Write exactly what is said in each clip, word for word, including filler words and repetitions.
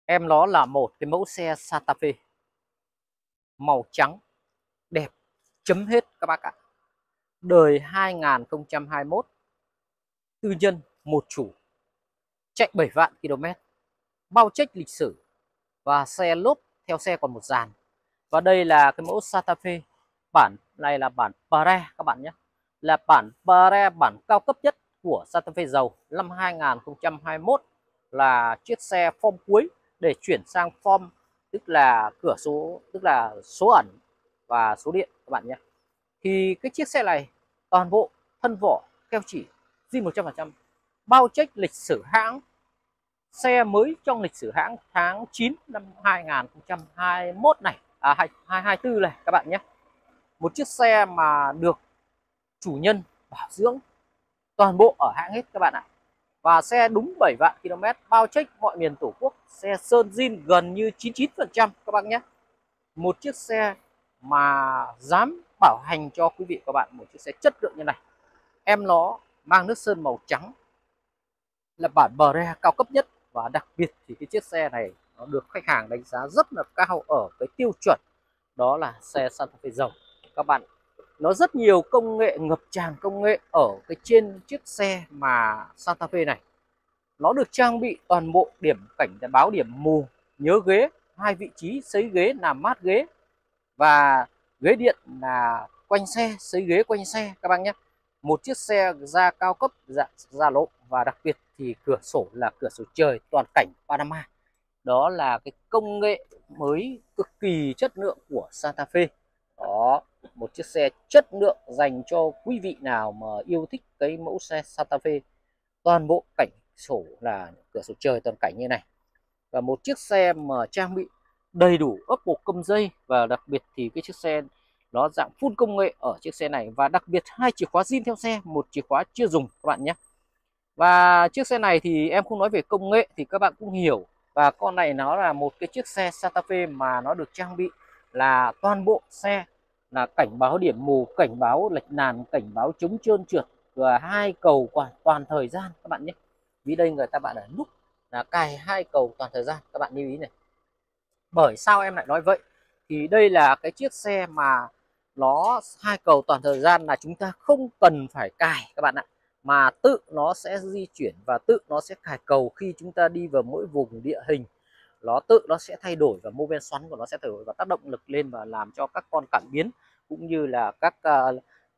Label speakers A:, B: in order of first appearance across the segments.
A: Em nó là một cái mẫu xe Santa Fe màu trắng đẹp chấm hết các bác ạ. Đời hai nghìn không trăm hai mươi mốt, tư nhân một chủ, chạy bảy vạn ki lô mét, bao check lịch sử và xe lốp theo xe còn một dàn. Và đây là cái mẫu Santa Fe, bản này là bản Pre các bạn nhé, là bản Pre, bản cao cấp nhất của Santa Fe dầu năm hai nghìn không trăm hai mươi mốt, là chiếc xe form cuối để chuyển sang form tức là cửa số, tức là số ẩn và số điện các bạn nhé. Thì cái chiếc xe này toàn bộ thân vỏ keo chỉ zin một trăm phần trăm, bao check lịch sử hãng, xe mới trong lịch sử hãng tháng chín năm hai nghìn không trăm hai mươi mốt này, à hai nghìn hai mươi tư này các bạn nhé. Một chiếc xe mà được chủ nhân bảo dưỡng toàn bộ ở hãng hết các bạn ạ. Và xe đúng bảy vạn ki lô mét, bao check mọi miền Tổ quốc, xe sơn zin gần như chín mươi chín phần trăm các bác nhé. Một chiếc xe mà dám bảo hành cho quý vị các bạn một chiếc xe chất lượng như này. Em nó mang nước sơn màu trắng, là bản Pre cao cấp nhất, và đặc biệt thì cái chiếc xe này nó được khách hàng đánh giá rất là cao ở cái tiêu chuẩn đó là xe Santa Fe dầu các bạn. Nó rất nhiều công nghệ, ngập tràn công nghệ ở cái trên chiếc xe mà Santa Fe này. Nó được trang bị toàn bộ điểm cảnh báo điểm mù, nhớ ghế, hai vị trí sấy ghế làm mát ghế, và ghế điện là quanh xe, sấy ghế quanh xe các bác nhé. Một chiếc xe da cao cấp, dạng da lộ, và đặc biệt thì cửa sổ là cửa sổ trời toàn cảnh Panama. Đó là cái công nghệ mới cực kỳ chất lượng của Santa Fe. Đó, một chiếc xe chất lượng dành cho quý vị nào mà yêu thích cái mẫu xe Santa Fe. Toàn bộ cảnh sổ là cửa sổ trời toàn cảnh như này, và một chiếc xe mà trang bị đầy đủ ốp bộ cầm dây, và đặc biệt thì cái chiếc xe nó dạng full công nghệ ở chiếc xe này, và đặc biệt hai chìa khóa zin theo xe, một chìa khóa chưa dùng các bạn nhé. Và chiếc xe này thì em không nói về công nghệ thì các bạn cũng hiểu, và con này nó là một cái chiếc xe Santa Fe mà nó được trang bị là toàn bộ xe là cảnh báo điểm mù, cảnh báo lệch làn, cảnh báo chống trơn trượt, và hai cầu toàn, toàn thời gian các bạn nhé. Vì đây người ta bạn ở nút là cài hai cầu toàn thời gian, các bạn lưu ý này. Bởi sao em lại nói vậy? Thì đây là cái chiếc xe mà nó hai cầu toàn thời gian, là chúng ta không cần phải cài các bạn ạ, mà tự nó sẽ di chuyển và tự nó sẽ cài cầu khi chúng ta đi vào mỗi vùng địa hình. Nó tự nó sẽ thay đổi, và mô men xoắn của nó sẽ thay đổi và tác động lực lên và làm cho các con cảm biến cũng như là các uh,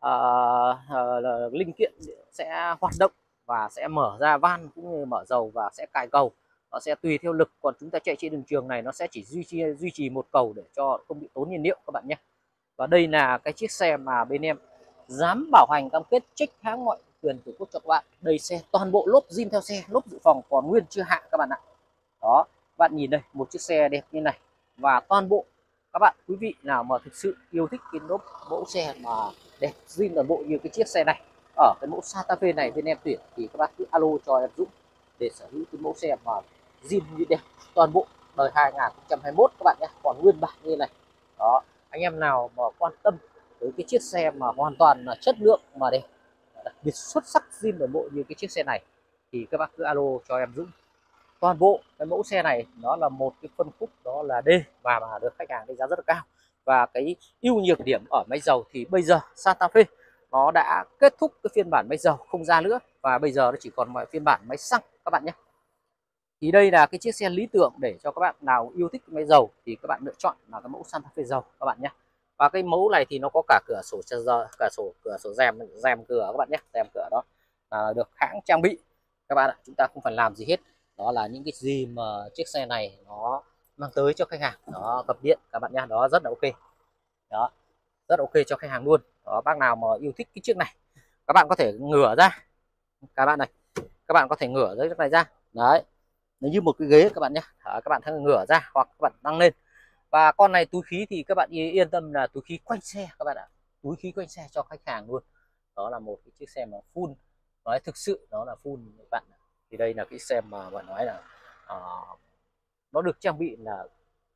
A: uh, uh, linh kiện sẽ hoạt động, và sẽ mở ra van cũng như mở dầu và sẽ cài cầu. Nó sẽ tùy theo lực, còn chúng ta chạy trên đường trường này nó sẽ chỉ duy trì duy trì một cầu để cho không bị tốn nhiên liệu các bạn nhé. Và đây là cái chiếc xe mà bên em dám bảo hành, cam kết check hãng mọi quyền Tổ quốc cho các bạn. Đây xe toàn bộ lốp zin theo xe, lốp dự phòng còn nguyên chưa hạng các bạn ạ. Đó, bạn nhìn đây, một chiếc xe đẹp như này, và toàn bộ các bạn quý vị nào mà thực sự yêu thích cái lốp mẫu xe mà đẹp zin toàn bộ như cái chiếc xe này ở cái mẫu Santa Fe này bên em tuyển, thì các bác cứ alo cho em Dũng để sở hữu cái mẫu xe mà zin như đẹp toàn bộ đời hai nghìn không trăm hai mươi mốt các bạn nhé, còn nguyên bản như này. Đó, anh em nào mà quan tâm tới cái chiếc xe mà hoàn toàn là chất lượng mà đẹp, đặc biệt xuất sắc zin toàn bộ như cái chiếc xe này, thì các bác cứ alo cho em Dũng. Toàn bộ cái mẫu xe này nó là một cái phân khúc đó là D, và mà được khách hàng đánh giá rất là cao. Và cái ưu nhược điểm ở máy dầu thì bây giờ Santa Fe nó đã kết thúc cái phiên bản máy dầu không ra nữa, và bây giờ nó chỉ còn mọi phiên bản máy xăng các bạn nhé. Thì đây là cái chiếc xe lý tưởng để cho các bạn nào yêu thích máy dầu thì các bạn lựa chọn là cái mẫu Santa Fe dầu các bạn nhé. Và cái mẫu này thì nó có cả cửa sổ cả sổ cửa sổ rèm rèm cửa các bạn nhé, rèm cửa đó à, được hãng trang bị các bạn ạ, chúng ta không phải làm gì hết. Đó là những cái gì mà chiếc xe này nó mang tới cho khách hàng, nó cập điện các bạn nhé, đó rất là ok. Đó, rất ok cho khách hàng luôn. Đó, bác nào mà yêu thích cái chiếc này các bạn có thể ngửa ra các bạn này, các bạn có thể ngửa dưới cái này ra đấy, nó như một cái ghế các bạn nhé. Đó, các bạn thấy ngửa ra hoặc các bạn tăng lên. Và con này túi khí thì các bạn yên tâm là túi khí quanh xe các bạn ạ, túi khí quanh xe cho khách hàng luôn. Đó là một cái chiếc xe mà full, nói thực sự nó là full các bạn. Thì đây là cái xe mà bạn nói là uh, nó được trang bị là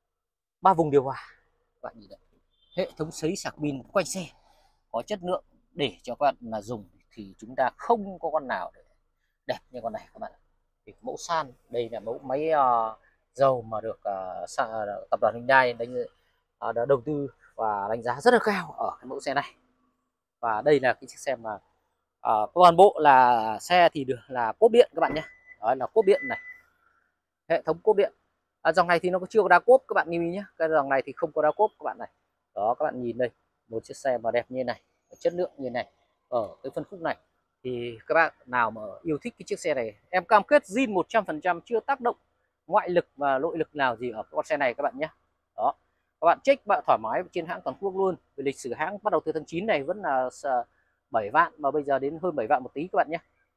A: ba vùng điều hòa các bạn nhìn đấy, hệ thống sấy sạc pin quanh xe có chất lượng để cho các bạn là dùng, thì chúng ta không có con nào để đẹp như con này các bạn. Thì mẫu San đây là mẫu máy uh, dầu mà được uh, tập đoàn Hyundai đánh uh, đã đầu tư và đánh giá rất là cao ở cái mẫu xe này. Và đây là cái chiếc xe mà uh, toàn bộ là xe thì được là cốp điện các bạn nhé. Đó là cốp điện này, hệ thống cốp điện. À, dòng này thì nó chưa có đá cốp các bạn lưu ý nhé, cái dòng này thì không có đá cốp các bạn này. Đó, các bạn nhìn đây, một chiếc xe mà đẹp như này, chất lượng như này ở cái phân khúc này thì các bạn nào mà yêu thích cái chiếc xe này, em cam kết zin một trăm phần trăm chưa tác động ngoại lực và nội lực nào gì ở con xe này các bạn nhé. Đó, các bạn check bạn thoải mái trên hãng toàn quốc luôn. Về lịch sử hãng bắt đầu từ tháng chín này vẫn là bảy vạn mà bây giờ đến hơn bảy vạn một tí các bạn nhé.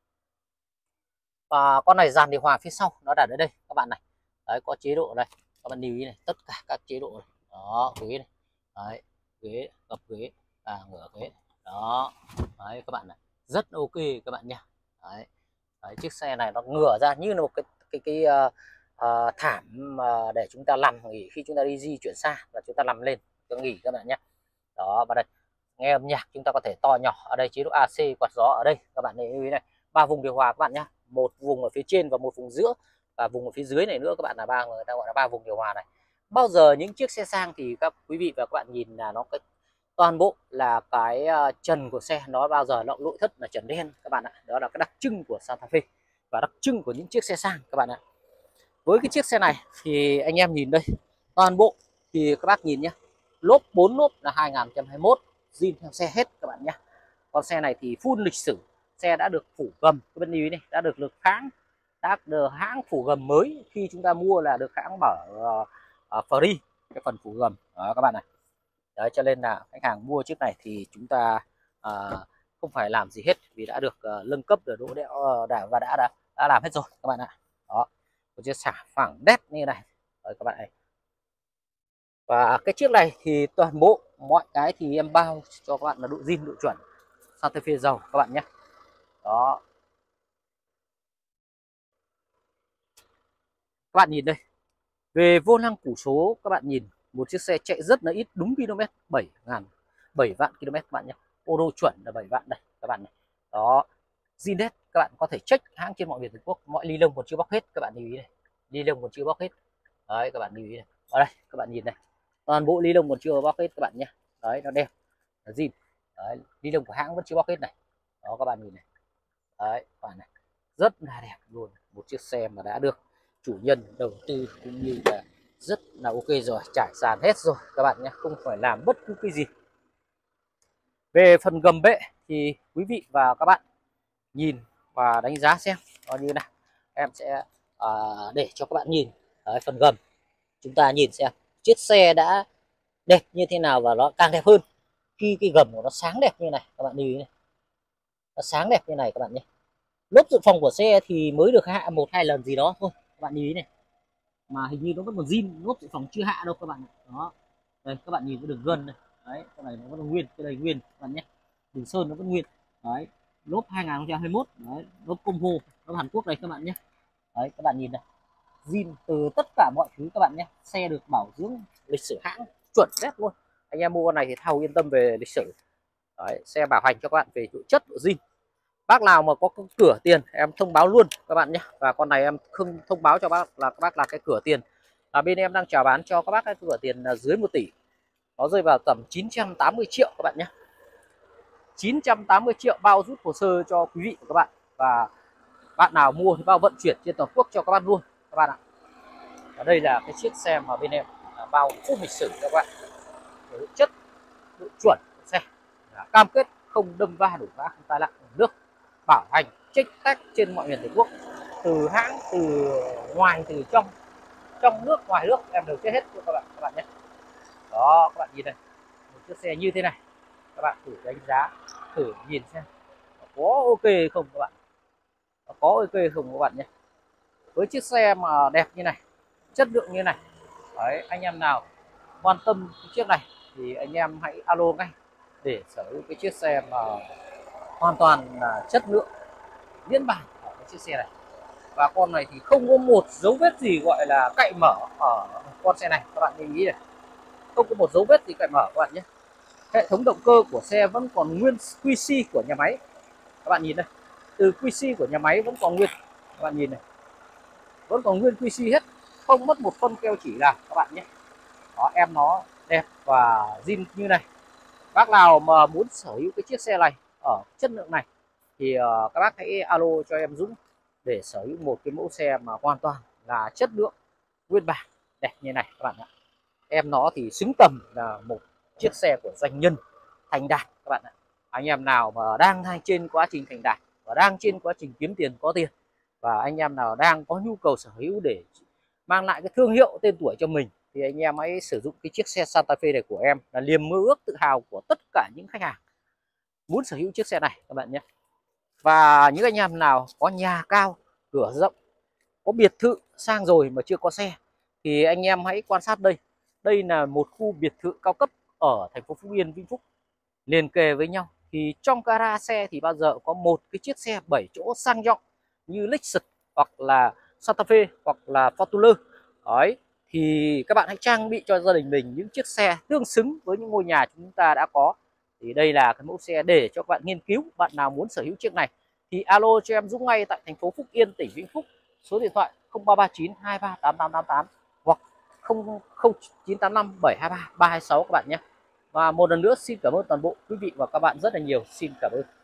A: Và con này dàn điều hòa phía sau nó đặt ở đây các bạn này. Đấy, có chế độ đây, các bạn lưu ý này, tất cả các chế độ này. Đó, ghế này, đấy, ghế gập ghế, à ngửa ghế, đó, đấy các bạn này, rất ok các bạn nhé. Đấy. Đấy, chiếc xe này nó ngửa ra như là một cái cái cái uh, uh, thảm uh, để chúng ta nằm nghỉ khi chúng ta đi di chuyển xa, và chúng ta nằm lên cho nghỉ các bạn nhé. Đó, và đây nghe âm nhạc chúng ta có thể to nhỏ ở đây, chế độ a xê quạt gió ở đây các bạn lưu ý này, ba vùng điều hòa các bạn nhé, một vùng ở phía trên và một vùng giữa, và vùng ở phía dưới này nữa các bạn là ba, người ta gọi là ba vùng điều hòa này. Bao giờ những chiếc xe sang thì các quý vị và các bạn nhìn là nó cái toàn bộ là cái uh, trần của xe nó bao giờ nó nội thất là trần đen các bạn ạ. Đó là cái đặc trưng của Santa Fe và đặc trưng của những chiếc xe sang các bạn ạ. Với cái chiếc xe này thì anh em nhìn đây, toàn bộ thì các bác nhìn nhé, lốp bốn lốp là hai nghìn không trăm hai mươi mốt, zin theo xe hết các bạn nhé. Con xe này thì full lịch sử, xe đã được phủ gầm, cái bên này đã được lực hãng, đã được hãng phủ gầm mới, khi chúng ta mua là được hãng mở uh, uh, free cái phần phủ gầm đó các bạn này. Đấy, cho nên là khách hàng mua chiếc này thì chúng ta uh, không phải làm gì hết vì đã được uh, nâng cấp được độ đẽo uh, đã, và đã, đã đã làm hết rồi các bạn ạ. Đó, một chiếc xả phẳng đét như này. Đấy, các bạn này. Và cái chiếc này thì toàn bộ mọi cái thì em bao cho các bạn là độ zin độ chuẩn Santa Fe dầu các bạn nhé. Đó, các bạn nhìn đây, về vô lăng củ số các bạn nhìn, một chiếc xe chạy rất là ít, đúng km, bảy ngàn bảy vạn km các bạn nhé. Ô tô chuẩn là bảy vạn đây các bạn này. Đó, zin hết, các bạn có thể check hãng trên mọi miền Tổ quốc, mọi ly lông còn chưa bóc hết các bạn lưu ý này, ly lông còn chưa bóc hết. Đấy, các bạn lưu ý này, ở đây các bạn nhìn này, toàn bộ ly lông còn chưa bóc hết các bạn nhé. Đấy, nó đẹp là zin. Đấy, ly lông của hãng vẫn chưa bóc hết này. Đó, các bạn nhìn này. Đấy, các bạn này, rất là đẹp luôn, một chiếc xe mà đã được chủ nhân đầu tư cũng như là rất là ok rồi, trải sàn hết rồi các bạn nhé, không phải làm bất cứ cái gì. Về phần gầm bệ thì quý vị và các bạn nhìn và đánh giá xem nó như nào. Em sẽ à, để cho các bạn nhìn. Đấy, phần gầm chúng ta nhìn xem chiếc xe đã đẹp như thế nào, và nó càng đẹp hơn khi cái gầm của nó sáng đẹp như này các bạn lưu ý này, nó sáng đẹp như này các bạn nhé. Lốp dự phòng của xe thì mới được hạ một hai lần gì đó thôi các bạn lưu ý này, mà hình như nó vẫn còn zin, lốp dự phòng chưa hạ đâu các bạn. Đó, đây các bạn nhìn cái đường gân này, đấy cái này nó vẫn nguyên, cái này nguyên các bạn nhé, đường sơn nó vẫn nguyên. Đấy, lốp hai nghìn không trăm hai mươi mốt, đấy, lốp công hô, lốp Hàn Quốc đây các bạn nhé. Đấy, các bạn nhìn này, zin từ tất cả mọi thứ các bạn nhé, xe được bảo dưỡng lịch sử hãng chuẩn đẹp luôn. Anh em mua con này thì thao yên tâm về lịch sử. Đấy, xe bảo hành cho các bạn về độ chất độ zin. Bác nào mà có cửa tiền em thông báo luôn các bạn nhé. Và con này em không thông báo cho bác là các bác là cái cửa tiền là bên em đang chào bán cho các bác cái cửa tiền là dưới một tỷ, nó rơi vào tầm chín trăm tám mươi triệu các bạn nhé. chín trăm tám mươi triệu bao rút hồ sơ cho quý vị và các bạn, và bạn nào mua thì bao vận chuyển trên toàn quốc cho các bạn luôn các bạn ạ. Và đây là cái chiếc xe mà bên em bao full lịch sử cho các bạn, độ chất độ chuẩn của xe, cam kết không đâm va đổ vá, không tai nạn nước, bảo hành check tách trên mọi miền Tổ quốc, từ hãng, từ ngoài, từ trong trong nước ngoài nước em đều check hết cho các bạn các bạn nhé. Đó, các bạn nhìn này, một chiếc xe như thế này, các bạn thử đánh giá, thử nhìn xem có ok không các bạn, có ok không các bạn nhé. Với chiếc xe mà đẹp như này, chất lượng như này, đấy, anh em nào quan tâm cái chiếc này thì anh em hãy alo ngay để sở hữu cái chiếc xe mà hoàn toàn là chất lượng miễn bản của cái chiếc xe này. Và con này thì không có một dấu vết gì gọi là cậy mở ở con xe này các bạn lưu ý này, không có một dấu vết gì cậy mở các bạn nhé. Hệ thống động cơ của xe vẫn còn nguyên quy xê của nhà máy các bạn nhìn đây, từ quy xê của nhà máy vẫn còn nguyên các bạn nhìn này, vẫn còn nguyên quy xê hết, không mất một phân keo chỉ nào các bạn nhé. Đó, em nó đẹp và zin như này. Bác nào mà muốn sở hữu cái chiếc xe này ở chất lượng này thì uh, các bác hãy alo cho em Dũng để sở hữu một cái mẫu xe mà hoàn toàn là chất lượng nguyên bản đẹp như này các bạn ạ. Em nó thì xứng tầm là một chiếc xe của doanh nhân thành đạt các bạn ạ. Anh em nào mà đang trên quá trình thành đạt và đang trên quá trình kiếm tiền có tiền, và anh em nào đang có nhu cầu sở hữu để mang lại cái thương hiệu tên tuổi cho mình, thì anh em hãy sử dụng cái chiếc xe Santa Fe này của em, là niềm mơ ước tự hào của tất cả những khách hàng muốn sở hữu chiếc xe này các bạn nhé. Và những anh em nào có nhà cao, cửa rộng, có biệt thự sang rồi mà chưa có xe thì anh em hãy quan sát đây. Đây là một khu biệt thự cao cấp ở thành phố Phúc Yên, Vĩnh Phúc, liền kề với nhau. Thì trong gara xe thì bao giờ có một cái chiếc xe bảy chỗ sang trọng như Lexus hoặc là Santa Fe hoặc là Fortuner. Đấy, thì các bạn hãy trang bị cho gia đình mình những chiếc xe tương xứng với những ngôi nhà chúng ta đã có. Thì đây là cái mẫu xe để cho các bạn nghiên cứu. Bạn nào muốn sở hữu chiếc này thì alo cho em Dũng ngay tại thành phố Phúc Yên, tỉnh Vĩnh Phúc. Số điện thoại không ba ba chín hai ba tám tám tám tám hoặc không không chín tám năm bảy hai ba ba hai sáu các bạn nhé. Và một lần nữa xin cảm ơn toàn bộ quý vị và các bạn rất là nhiều. Xin cảm ơn.